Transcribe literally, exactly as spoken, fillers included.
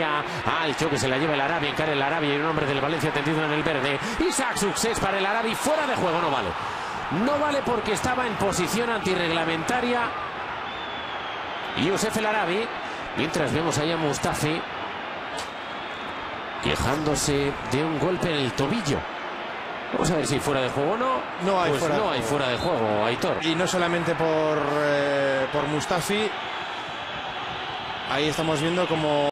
ya. Alto que se la lleva el Arabi, encara el Arabi y un hombre del Valencia tendido en el verde. Isaac Succés para el Arabi, fuera de juego, no vale. No vale porque estaba en posición antirreglamentaria Youssef El Arabi. Mientras vemos ahí a Mustafi quejándose de un golpe en el tobillo. Vamos a ver si fuera de juego o no. No hay, pues fuera, no de hay juego. fuera de juego, Aitor. Y no solamente por, eh, por Mustafi. Ahí estamos viendo como